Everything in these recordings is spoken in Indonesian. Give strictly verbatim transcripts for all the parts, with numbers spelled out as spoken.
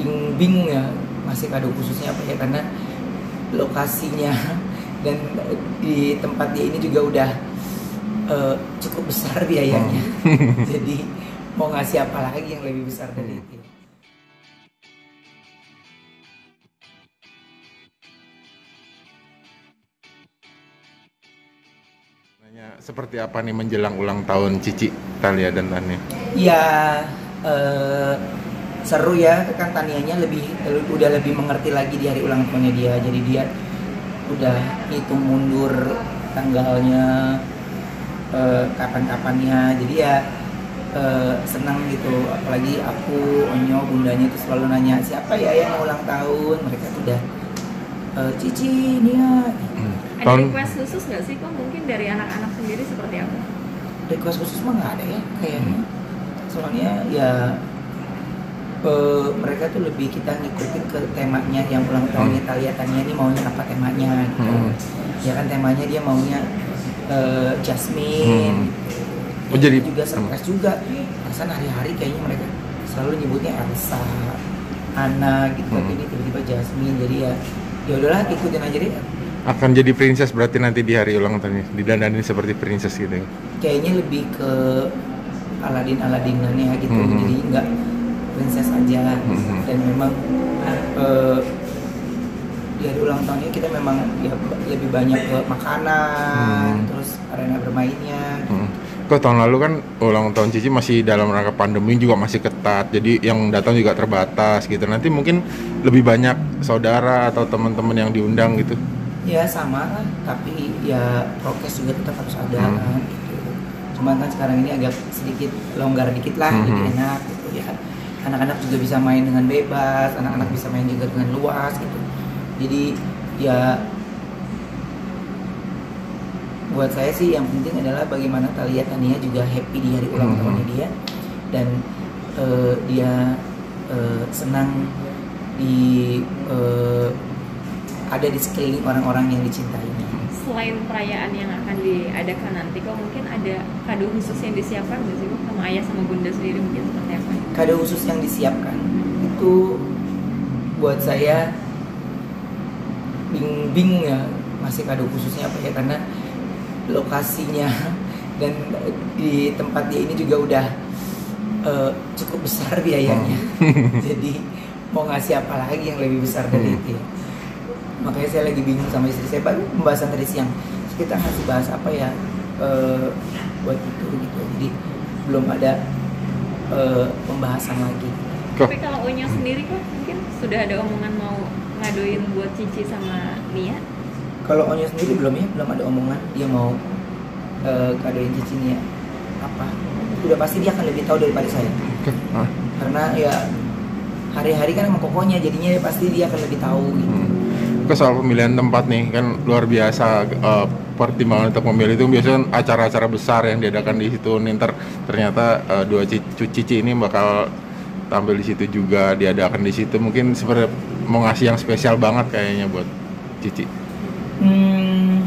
bingung, bingung ya ngasih kado khususnya apa ya, karena lokasinya dan di tempat dia ini juga udah uh, cukup besar biayanya. Oh. Jadi mau ngasih apa lagi yang lebih besar dari itu. Seperti apa nih menjelang ulang tahun Cici, Thalia dan Tania? Ya uh, seru ya, kan Tanianya lebih udah lebih mengerti lagi di hari ulang tahunnya dia. Jadi dia udah hitung mundur tanggalnya, uh, kapan-kapannya. Jadi ya uh, senang gitu. Apalagi aku, Onyo, bundanya itu selalu nanya siapa ya yang ulang tahun. Mereka tuh udah uh, Cici, Nia. Hmm. Ada request khusus nggak sih kok, mungkin dari anak-anak sendiri seperti apa? Request khusus mah nggak ada ya kayaknya. Soalnya ya uh, mereka tuh lebih kita ngikutin ke temanya yang ulang tahunnya Thalia Tania ini maunya apa temanya gitu. Hmm. Ya kan temanya dia maunya uh, Jasmine. Hmm. Oh, jadi juga surprise juga. Perasaan hari-hari kayaknya mereka selalu nyebutnya Elsa, Anna gitu. Hmm. Tapi ini tiba-tiba Jasmine. Jadi ya ya udahlah ikutin aja deh. Akan jadi princess berarti nanti di hari ulang tahunnya, didandanin seperti princess gitu. Kayaknya lebih ke Aladin Aladinannya gitu. Mm-hmm. Jadi nggak princess aja. Mm-hmm. Dan memang uh, di hari ulang tahunnya kita memang ya lebih banyak ke makanan, mm-hmm. terus arena bermainnya. Mm-hmm. Kok tahun lalu kan ulang tahun Cici masih dalam rangka pandemi juga masih ketat, jadi yang datang juga terbatas gitu. Nanti mungkin lebih banyak saudara atau teman-teman yang diundang gitu. Ya sama lah, tapi ya prokes juga tetap harus ada hmm. kan gitu. Cuman kan sekarang ini agak sedikit longgar dikit lah, hmm. lebih enak gitu ya. Anak-anak juga bisa main dengan bebas, anak-anak bisa main juga dengan luas gitu. Jadi ya buat saya sih yang penting adalah bagaimana Thalia Tania juga happy di hari ulang tahunnya dia, dan uh, dia uh, senang di uh, ada di sekeliling orang-orang yang dicintainya. Selain perayaan yang akan diadakan nanti, kok mungkin ada kado khusus yang disiapkan nggak sih sama ayah sama bunda sendiri, mungkin seperti apa? Kado khusus yang disiapkan itu buat saya bingung, bingung ya ngasih kado khususnya apa ya, karena lokasinya dan di tempat dia ini juga udah uh, cukup besar biayanya. Oh. Jadi mau ngasih apa lagi yang lebih besar dari hmm. itu ya. Makanya saya lagi bingung sama istri saya, baru pembahasan tadi siang kita ngasih bahas apa ya uh, buat itu gitu. Jadi belum ada uh, pembahasan lagi. Tapi kalau Onyo sendiri kok mungkin sudah ada omongan mau ngadoin buat Cici sama Nia? Kalau Onyo sendiri belum ya, belum ada omongan dia mau uh, kadoin Cici Nia apa. Udah pasti dia akan lebih tahu daripada saya. Huh? Karena ya hari-hari kan sama kokonya, jadinya pasti dia akan lebih tahu gitu. Hmm. Ke soal pemilihan tempat nih kan luar biasa, uh, pertimbangan untuk memilih itu biasanya acara-acara besar yang diadakan di situ. Ninter ternyata uh, dua Cici, Cici ini bakal tampil di situ juga, diadakan di situ. Mungkin seperti mau ngasih yang spesial banget kayaknya buat Cici. Hmm,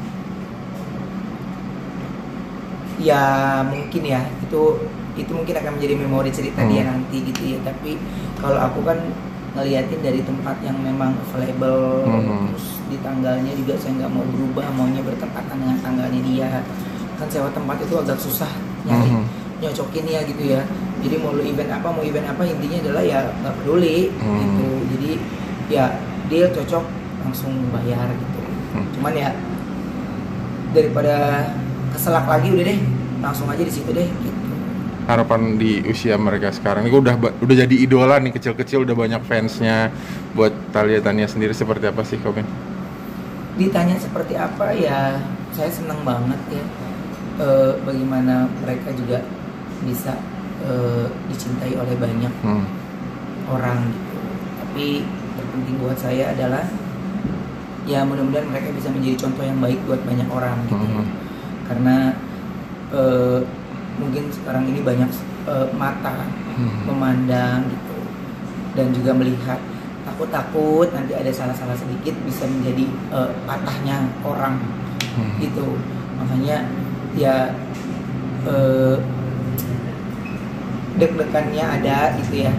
ya mungkin ya itu itu mungkin akan menjadi memori cerita hmm. dia nanti gitu ya. Tapi kalau aku kan ngeliatin dari tempat yang memang available, mm-hmm. terus di tanggalnya juga saya nggak mau berubah, maunya bertepatan dengan tanggalnya dia. Kan sewa tempat itu agak susah nyari mm-hmm. nyocokin ya gitu ya. Jadi mau lu event apa, mau event apa, intinya adalah ya nggak peduli mm-hmm. gitu. Jadi ya deal cocok langsung bayar gitu. Mm-hmm. Cuman ya daripada keselak lagi udah deh langsung aja di situ deh. Gitu. Harapan di usia mereka sekarang ini udah udah jadi idola nih, kecil-kecil udah banyak fansnya. Buat Thalia Tania sendiri seperti apa sih komen? Ditanya seperti apa ya, saya senang banget ya e, bagaimana mereka juga bisa e, dicintai oleh banyak hmm. orang gitu. Tapi terpenting buat saya adalah ya mudah-mudahan mereka bisa menjadi contoh yang baik buat banyak orang gitu. Hmm. Karena e, mungkin sekarang ini banyak uh, mata hmm. memandang gitu, dan juga melihat, takut-takut nanti ada salah-salah sedikit bisa menjadi uh, patahnya orang hmm. gitu. Makanya ya uh, deg-degannya ada gitu ya,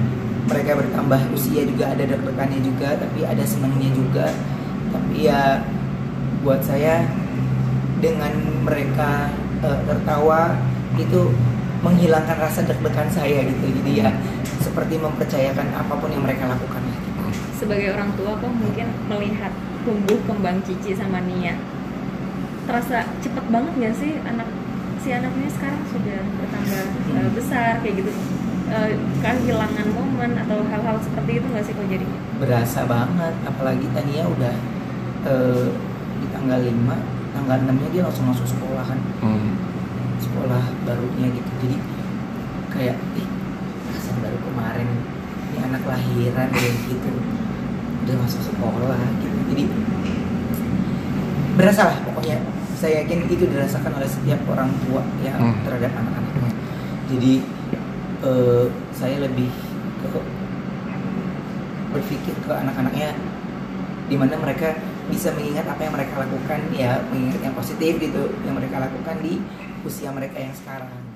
mereka bertambah usia juga ada deg-degannya juga, tapi ada senangnya juga. Tapi ya buat saya dengan mereka uh, tertawa itu menghilangkan rasa deg-degan saya gitu. Jadi ya seperti mempercayakan apapun yang mereka lakukan. Sebagai orang tua kok mungkin melihat tumbuh kembang Cici sama Nia, terasa cepet banget gak sih anak si anaknya sekarang sudah bertambah hmm. uh, besar kayak gitu, uh, kehilangan momen atau hal-hal seperti itu nggak sih kok jadi? Berasa banget, apalagi Tania udah uh, di tanggal lima, tanggal enam-nya dia langsung masuk sekolah kan, hmm. sekolah barunya gitu. Jadi kayak ih, perasaan baru kemarin ini anak lahiran kayak gitu udah masuk sekolah gitu. Jadi berasa lah pokoknya, saya yakin itu dirasakan oleh setiap orang tua ya hmm. terhadap anak-anaknya. Jadi uh, saya lebih ke berpikir ke anak-anaknya, dimana mereka bisa mengingat apa yang mereka lakukan, ya mengingat yang positif gitu yang mereka lakukan di usia mereka yang sekarang.